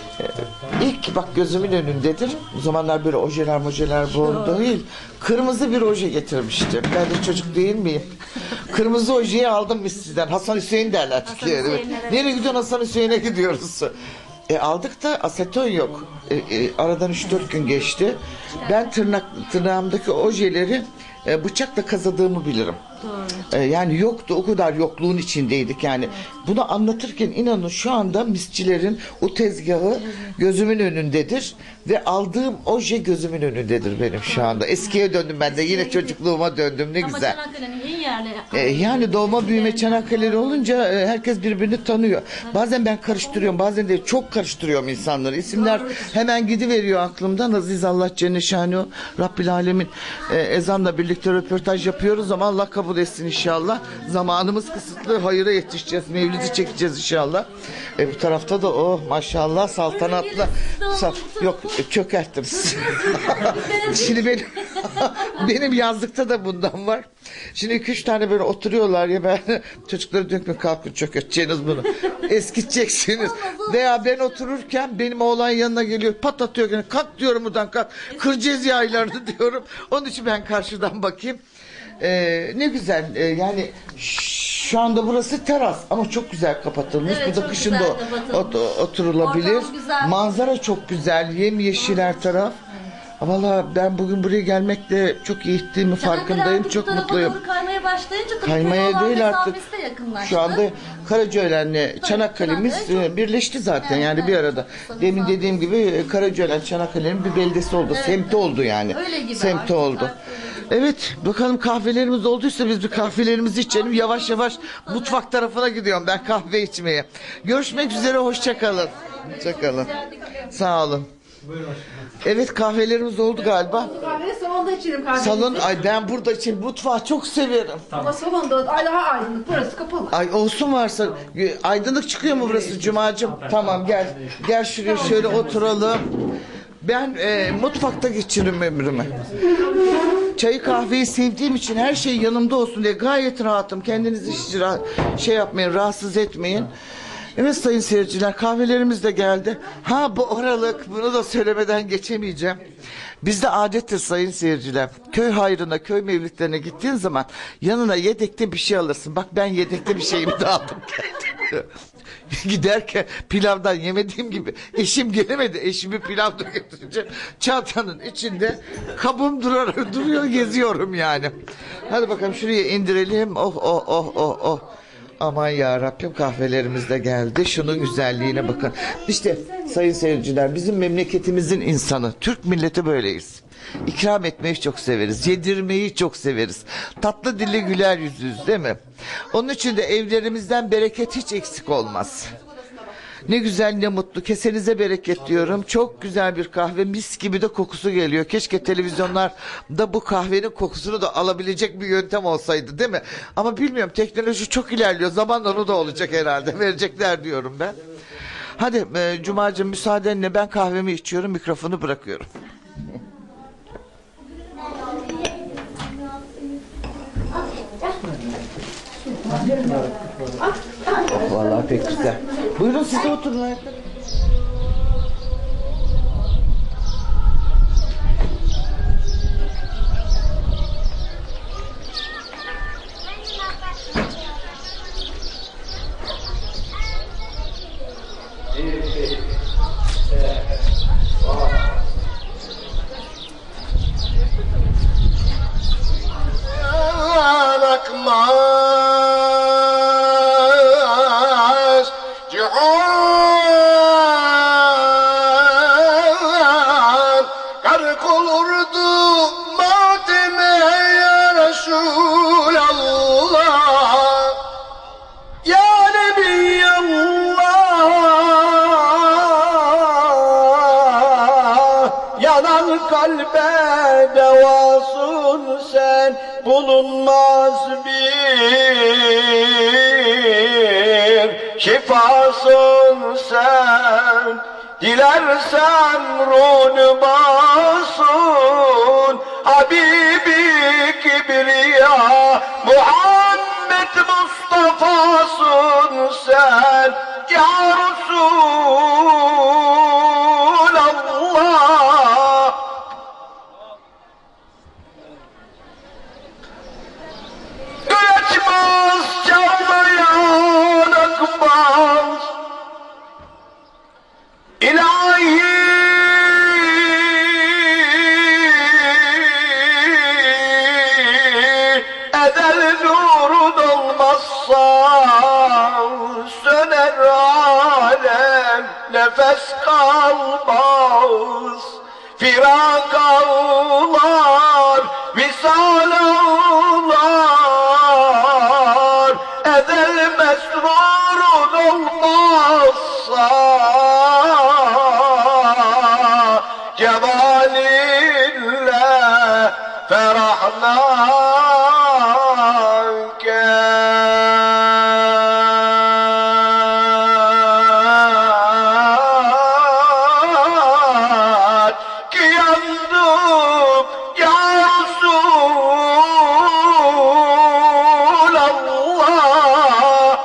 İlk bak gözümün önündedir. O zamanlar böyle ojeler bu değil. Kırmızı bir oje getirmiştim. Ben de çocuk değil miyim? Kırmızı ojeyi aldım biz sizden. Hasan Hüseyin derler. Nereye gidiyorsun? Hasan Hüseyin'e gidiyoruz. Aldık da aseton yok. Aradan 3-4 gün geçti. Ben tırnağımdaki ojeleri bıçakla kazadığımı bilirim. Yani yoktu, o kadar yokluğun içindeydik yani. Bunu anlatırken inanın şu anda misçilerin o tezgahı gözümün önündedir ve aldığım oje gözümün önündedir benim şu anda. Eskiye döndüm ben de, yine çocukluğuma döndüm, ne güzel. Ama Çanakkale'nin en yerli. Yani doğma büyüme Çanakkale'li olunca herkes birbirini tanıyor. Bazen ben karıştırıyorum, bazen de çok karıştırıyorum insanları. İsimler hemen gidiveriyor aklımdan. Aziz Allah Celle Şanı Rabbil Alemin, ezanla birlikte röportaj yapıyoruz ama Allah kabul etsin inşallah. Zamanımız kısıtlı, hayıra yetişeceğiz, mevlidi çekeceğiz inşallah. Bu tarafta da maşallah saltanatla yok çökerttim. Şimdi benim yazlıkta da bundan var. Şimdi 2-3 tane böyle oturuyorlar ya, ben çocukları diyorum ki kalkın çökerteceğiniz bunu. Eskiteceksiniz. Veya ben otururken benim oğlan yanına geliyor, patlatıyor. Kalk diyorum buradan, kalk. Kıracağız yaylarını diyorum. Onun için ben karşıdan bakayım. Ne güzel yani şu anda burası teras ama çok güzel kapatılmış. Evet, bu da kışın da oturulabilir. Manzara çok güzel, yemyeşil her taraf. Valla ben bugün buraya gelmekle çok iyi ettiğimi farkındayım. Çok mutluyum. Kaymaya başlayınca kaymaya değil artık. Yakınlaştı. Şu anda Karacaören'le Çanakkale'miz birleşti zaten yani bir arada. Demin dediğim gibi Karacaören Çanakkale'nin bir beldesi oldu. Semti oldu yani. Semti oldu. Evet, bakalım kahvelerimiz olduysa biz bir kahvelerimizi içelim. Yavaş yavaş mutfak tarafına gidiyorum ben kahve içmeye. Görüşmek üzere, hoşça kalın. Hoşça kalın. Sağ olun. Evet, kahvelerimiz oldu galiba. Kahveyi salonda içelim kahveyi. Salon, ben burada için mutfağı çok severim. Ama salonda daha aydınlık, burası kapalı. Ay olsun varsa, aydınlık çıkıyor mu burası Cumacığım? Tamam gel. Gel şuraya şöyle oturalım. Ben mutfakta geçiririm ömrümü. çayı kahveyi sevdiğim için her şey yanımda olsun diye gayet rahatım. Kendinizi hiç şey yapmayın, rahatsız etmeyin. Evet sayın seyirciler, kahvelerimiz de geldi. Ha bu aralık, bunu da söylemeden geçemeyeceğim. Bizde adettir sayın seyirciler. Köy hayrına, köy mevlütlerine gittiğin zaman yanına yedekte bir şey alırsın. Bak ben yedekte bir şeyimi de aldım geldim. Giderken pilavdan yemediğim gibi eşim gelemedi. Eşimi pilav da götürünce çantanın içinde kabım duruyor geziyorum yani. Hadi bakalım şuraya indirelim. Oh oh oh oh oh. Aman ya Rabbim, kahvelerimiz de geldi. Şunun güzelliğine bakın. İşte sayın seyirciler, bizim memleketimizin insanı, Türk milleti böyleyiz. İkram etmeyi çok severiz. Yedirmeyi çok severiz. Tatlı dilli güler yüzlüyüz değil mi? Onun için de evlerimizden bereket hiç eksik olmaz. Ne güzel ne mutlu. Kesenize bereket diyorum. Çok güzel bir kahve, mis gibi de kokusu geliyor. Keşke televizyonlarda bu kahvenin kokusunu da alabilecek bir yöntem olsaydı değil mi? Ama bilmiyorum, teknoloji çok ilerliyor. Zamanla o da olacak herhalde. Verecekler diyorum ben. Hadi Cuma'cığım müsaadenle ben kahvemi içiyorum, mikrofonu bırakıyorum. Oh, vallahi pek güzel. Buyurun siz de oturun ayakta. Akmaz cihan gark olurdu matime ya Resulallah ya Nebiyallah, yanan kalbe devasın sen, bulunmaz bir şifasın sen. Dilersen ruhunu basın Habibi Kibriya, Muhammed Mustafa'sın sen ya Resulallah. Geçmez çağlayan akmaz İlahi edel nurun olmazsa söner alem, nefes kalmaz, firak ağlar, visal ağlar, edel mesrurun olmazsa cemalinle ferahnaken ki yandım ya Resulallah.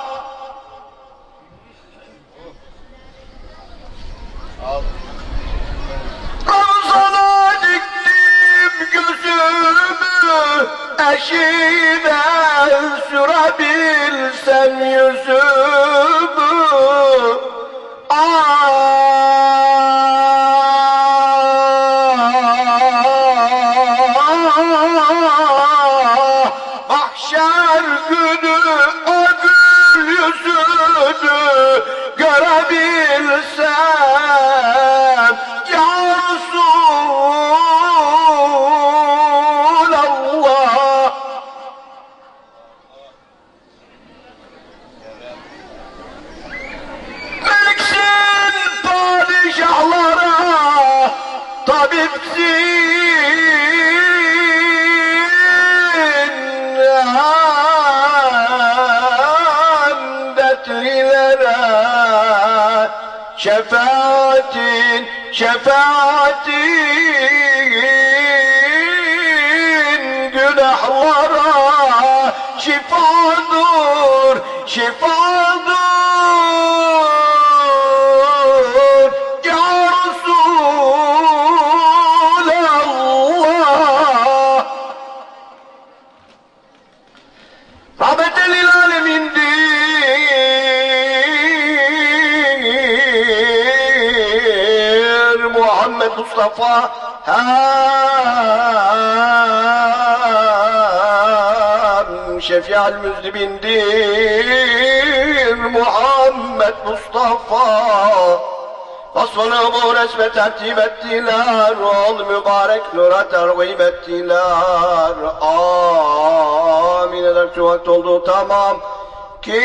Ravzana diktim gözümü, eşine sürebilsem yüzümü. Mahşer günü o gül yüzünü görebilsem ya Resulallah. Meliksin padişahlara, tabipsin handetlilere, şefaatin şahlara şifadır, şifadır ya Resulallah. Rahmeten lil alemindir Muhammed Mustafa şefial müzdibindir Muhammed Mustafa. Vasfını bu resme tertip ettiler, ol mübarek nura tergib ettiler. Amin eder şu vakit oldu tamam. Kim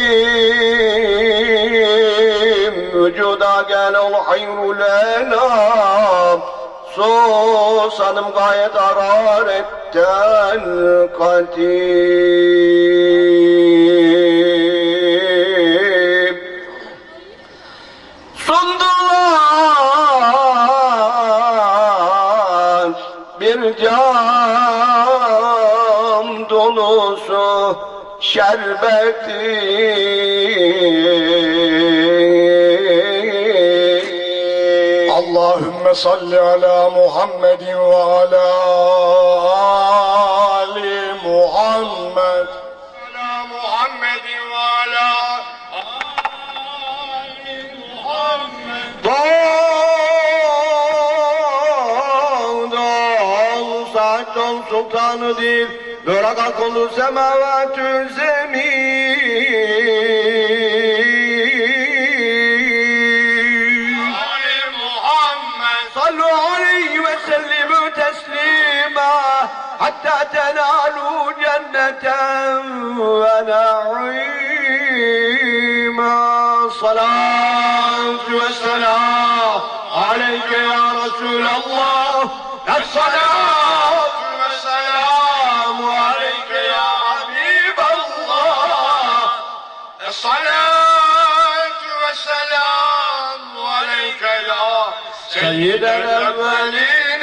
vücuda gel ol hayrul enam. Susanım gayet hararetten katim. Sundular bir cam dolusu şerbeti. Allahümme salli ala Muhammedin ve ala ali Muhammed. Ala Muhammedin ve ala ali Muhammed. Dağdan Sa'd'ın sultanıdır, Böraka kulu semavatü zemin. صلوا عليه وسلموا تسليما حتى تنالوا جنة ونعيما. الصلاة والسلام عليك يا رسول الله. الصلاة والسلام عليك يا حبيب الله. الصلاة والسلام عليك يا سيد الأولين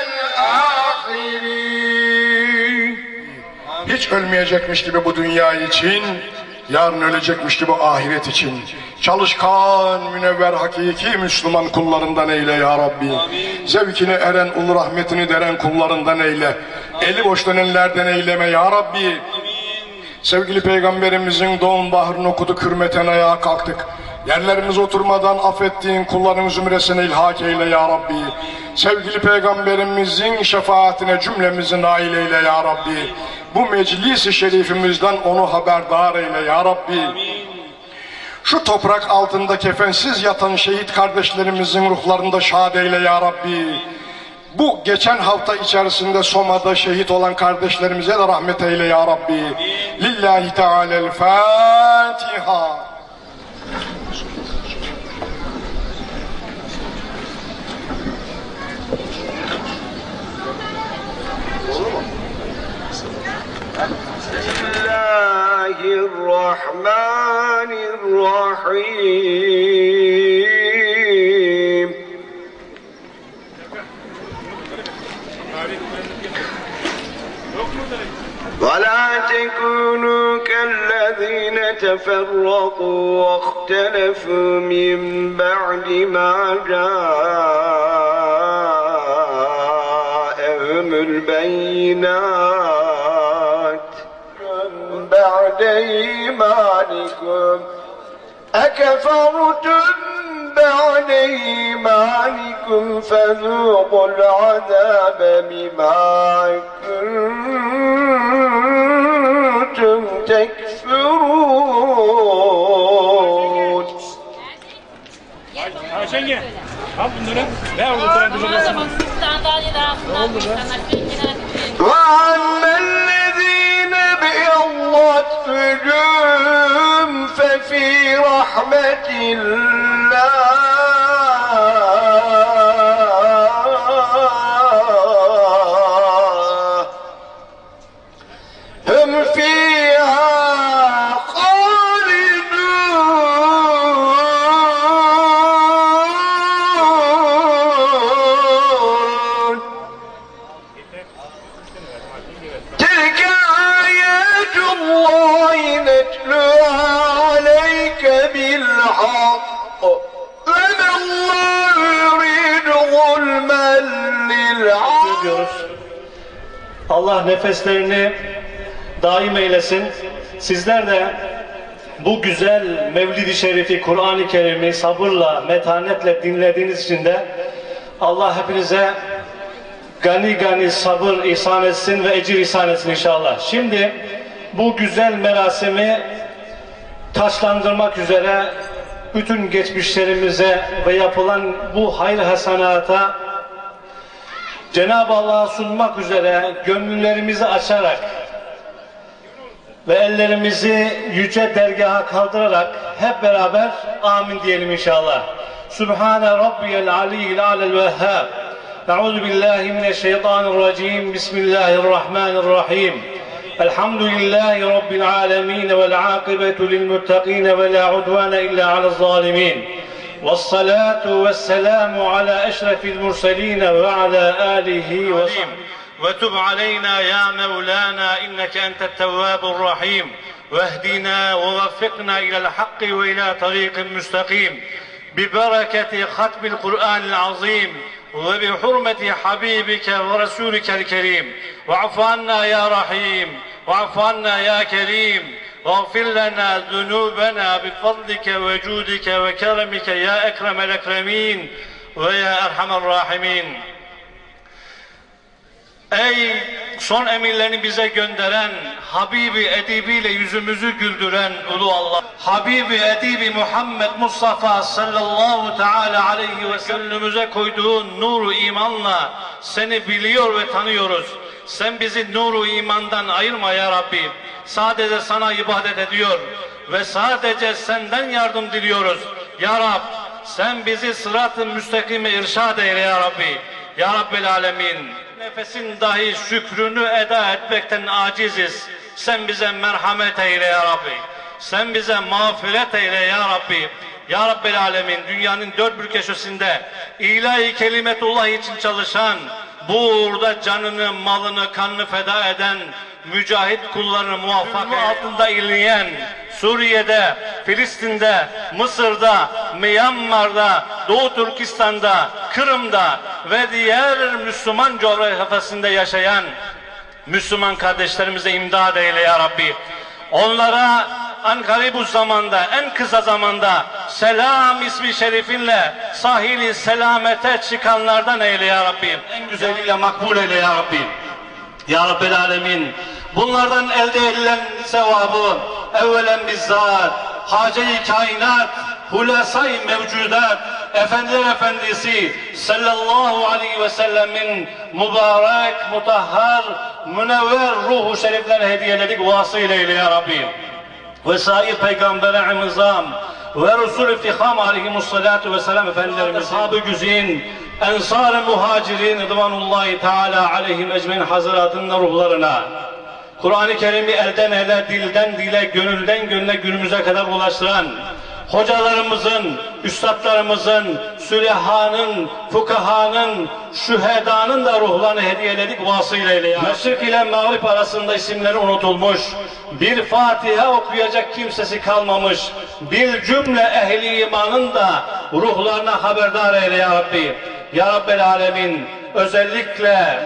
والآخرين. Hiç ölmeyecekmiş gibi bu dünya için, yarın ölecekmiş gibi ahiret için çalışkan, münevver, hakiki Müslüman kullarından eyle ya Rabbi. Zevkine eren, ulu rahmetini deren kullarından eyle. Eli boş dönenlerden eyleme ya Rabbi. Sevgili Peygamberimizin doğum bahrını okuduk, hürmeten ayağa kalktık. Yerlerimize oturmadan affettiğin kulların zümresine ilhak eyle ya Rabbi. Sevgili Peygamberimizin şefaatine cümlemizi nail eyle ya Rabbi. Bu meclis-i şerifimizden onu haberdar eyle ya Rabbi. Şu toprak altında kefensiz yatan şehit kardeşlerimizin ruhlarında şad eyle ya Rabbi. Bu geçen hafta içerisinde Soma'da şehit olan kardeşlerimize de rahmet eyle ya Rabbi. Lillahi Teala'l Fatiha. Bismillahirrahmanirrahim. ولا تكونوا كالذين تفرقوا واختلفوا من بعد ما جاءهم البينات من بعد إيمانكم أكفرتم بعد إيمانكم فذوقوا العذاب بما كنتم تكفرون. Ayşenge, al bunları. Ver orada وأما الذين ابيضت وجوههم ففي رحمة الله هم فيها خالدون. تلك الله نتلوها عليك بالحق وما الله يريد ظلما للعالمين. Allah nefeslerini daim eylesin. Sizler de bu güzel Mevlid-i Şerif'i, Kur'an-ı Kerim'i sabırla, metanetle dinlediğiniz için de Allah hepinize gani gani sabır ihsan etsin ve ecir ihsan etsin inşallah. Şimdi bu güzel merasimi taçlandırmak üzere bütün geçmişlerimize ve yapılan bu hayır hasenata Cenab-ı Allah'a sunmak üzere gönüllerimizi açarak ve ellerimizi yüce dergaha kaldırarak hep beraber amin diyelim inşallah. Sübhane Rabbiyel Aliyyil Alel Vehhab. Euzu billahi mineşşeytanirracim. Bismillahirrahmanirrahim. Elhamdülillahi Rabbil alemin vel akibetu lil muttaqin ve la udvane illa alel zalimin. Vessalatu vesselamu ala eşrefil murselin ve ala alihi ve sahbihi. وتب علينا يا مولانا إنك أنت التواب الرحيم واهدنا ووفقنا إلى الحق وإلى طريق مستقيم ببركة ختم القرآن العظيم وبحرمة حبيبك ورسولك الكريم واعف عنا يا رحيم واعف عنا يا كريم واغفر لنا ذنوبنا بفضلك وجودك وكرمك يا أكرم الأكرمين ويا أرحم الراحمين. Ey son emirlerini bize gönderen, Habibi edibiyle yüzümüzü güldüren Ulu Allah. Habibi edibi Muhammed Mustafa sallallahu teala aleyhi ve gönlümüze koyduğun nuru imanla seni biliyor ve tanıyoruz. Sen bizi nuru imandan ayırma ya Rabbi. Sadece sana ibadet ediyor ve sadece senden yardım diliyoruz. Ya Rab, sen bizi sırat-ı müstakime irşad eyle ya Rabbi. Ya Rabbel alemin. Nefesin dahi şükrünü eda etmekten aciziz. Sen bize merhamet eyle ya Rabbi. Sen bize mağfiret eyle ya Rabbi. Ya Rabbel alemin, dünyanın dört bir köşesinde ilahi kelimetullah için çalışan, bu uğurda canını, malını, kanını feda eden mücahit kullarını muvaffak altında inleyen, Suriye'de, Filistin'de, Mısır'da, Myanmar'da, Doğu Türkistan'da, Kırım'da ve diğer Müslüman coğrafyasında yaşayan Müslüman kardeşlerimize imdad eyle ya Rabbi. Onlara bu zamanda, en kısa zamanda selam ismi şerifinle sahili selamete çıkanlardan eyle ya Rabbi. En güzeliyle makbul eyle ya Rabbi. Ya Rabbel alemin. Bunlardan elde edilen sevabı evvelen bizzat hace-i kainat, hulasay mevcudat, Efendiler Efendisi sallallahu aleyhi ve sellemin mübarek, mutahhar, münevver ruhu şeriflerine hediyeledik vasıyla eyle ya Rabbi. Ve sair Peygamber-i İmzam ve Resul-i İftiham aleyhimussalatu vesselam Efendilerimiz, Ashab-ı Güzin, Ensar-ı Muhacirin Rıdvanullahi Teala aleyhim ecmaîn hazıratının ruhlarına Kur'an-ı Kerim'i elden ele, dilden dile, gönülden gönüle günümüze kadar ulaştıran hocalarımızın, üstadlarımızın, sülehanın, fukahanın, şühedanın da ruhlarını hediyeledik vasıyla eyle ya. Meşrik ile mağrib arasında isimleri unutulmuş, bir Fatiha okuyacak kimsesi kalmamış, bir cümle ehli imanın da ruhlarına haberdar eyle ya Rabbi. Ya Rabbel alemin, özellikle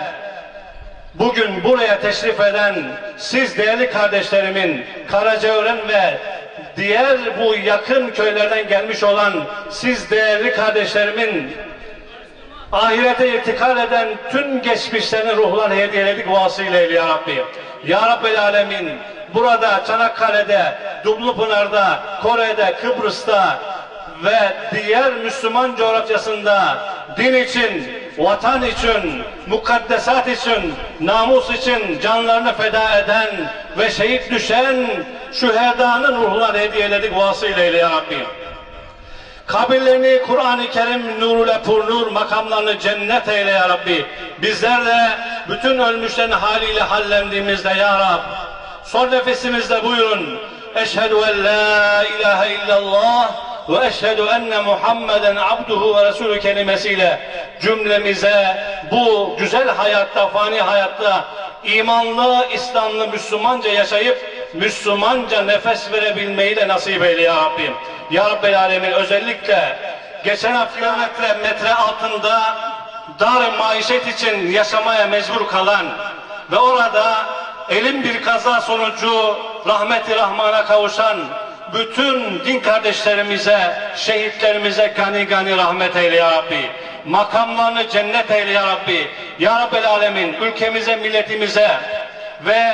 bugün buraya teşrif eden siz değerli kardeşlerimin, Karacaören ve diğer bu yakın köylerden gelmiş olan siz değerli kardeşlerimin ahirete irtikal eden tüm geçmişlerini ruhlarına hediyeledik vasıyla eyle ya Rabbi. Ya Rabbel alemin, burada Çanakkale'de, Dumlupınar'da, Kore'de, Kıbrıs'ta ve diğer Müslüman coğrafyasında din için, vatan için, mukaddesat için, namus için canlarını feda eden ve şehit düşen şühedanın ruhlarını hediyeledik vasıyla eyle ya Rabbi. Kabirlerini Kur'an-ı Kerim nuruyla purnur, makamlarını cennet eyle ya Rabbi. Bizler de bütün ölmüşlerin haliyle hallendiğimizde ya Rab, son nefesimizde buyurun. Eşhedü en la ilahe illallah ve eşhedü enne Muhammeden abduhu ve resulü kelimesiyle cümlemize bu güzel hayatta, fani hayatta imanlı, İslamlı, Müslümanca yaşayıp Müslümanca nefes verebilmeyi de nasip eyle ya Rabbim. Ya Rabbel Alemin, özellikle geçen hafta metre altında dar-ı maişet için yaşamaya mecbur kalan ve orada elin bir kaza sonucu rahmeti rahmana kavuşan bütün din kardeşlerimize, şehitlerimize gani gani rahmet eyle ya Rabbi. Makamlarını cennet eyle ya Rabbi. Ya Rabbel Alemin, ülkemize, milletimize ve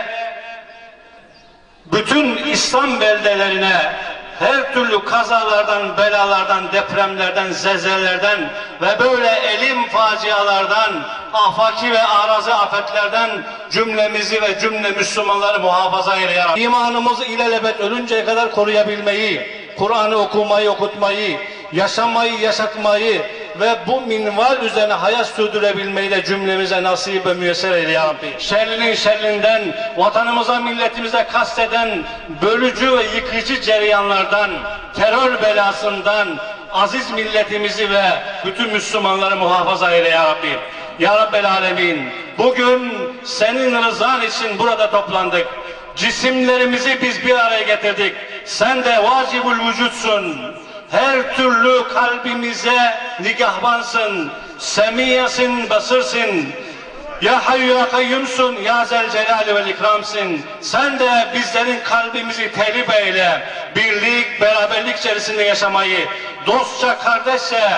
bütün İslam beldelerine her türlü kazalardan, belalardan, depremlerden, zelzelelerden ve böyle elim facialardan, afaki ve arazi afetlerden cümlemizi ve cümle Müslümanları muhafaza eyle ya Rabbi. İmanımızı ilelebet ölünceye kadar koruyabilmeyi, Kur'an'ı okumayı, okutmayı, yaşamayı, yaşatmayı ve bu minval üzerine hayat sürdürebilmeyi de cümlemize nasip ve müyesser eyle ya Rabbi. Şerrinin şerrinden, vatanımıza, milletimize kasteden bölücü ve yıkıcı cereyanlardan, terör belasından aziz milletimizi ve bütün Müslümanları muhafaza eyle ya Rabbi. Ya Rabbel Alemin, bugün senin rızan için burada toplandık. Cisimlerimizi biz bir araya getirdik. Sen de vacibul vücutsun. Her türlü kalbimize nigahbansın, semiyesin, basırsın. Ya Hayyu ya Kayyumsun, ya Zelcelali vel İkramsın. Sen de bizlerin kalbimizi telip eyle. Birlik, beraberlik içerisinde yaşamayı, dostça, kardeşçe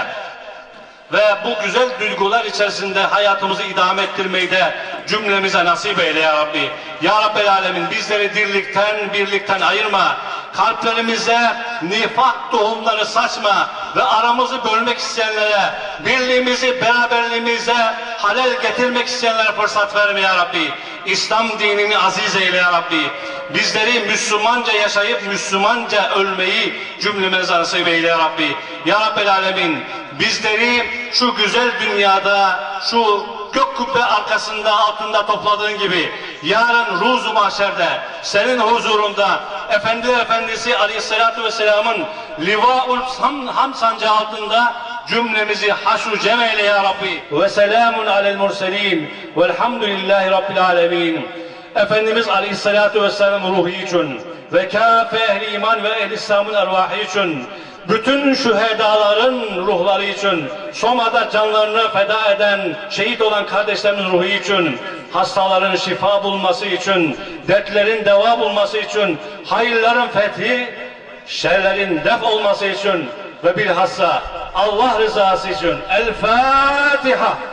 ve bu güzel duygular içerisinde hayatımızı idame ettirmeyi de cümlemize nasip eyle ya Rabbi. Ya Rabbel Alemin, bizleri dirlikten, birlikten ayırma. Kalplerimize nifak tohumları saçma ve aramızı bölmek isteyenlere, birliğimizi, beraberliğimize halel getirmek isteyenlere fırsat verme ya Rabbi. İslam dinini aziz eyle ya Rabbi. Bizleri Müslümanca yaşayıp Müslümanca ölmeyi cümlemize nasip eyle ya Rabbi. Ya Rabbel Alemin, bizleri şu güzel dünyada, şu gök kubbe arkasında, altında topladığın gibi yarın Ruz-u Mahşer'de senin huzurunda Efendiler Efendisi Aleyhisselatü Vesselam'ın Liva-ul Ham sancağı altında cümlemizi haşr-u cem eyle ya Rabbi. Ve selamun alel murselin velhamdülillahi Rabbil alemin. Efendimiz Aleyhisselatü Vesselam ruhu için ve kâfe ehli iman ve ehli İslam'ın ervahı için, bütün şühedaların ruhları için, Soma'da canlarını feda eden, şehit olan kardeşlerimizin ruhu için, hastaların şifa bulması için, dertlerin deva bulması için, hayırların fethi, şerlerin def olması için ve bilhassa Allah rızası için El Fatiha.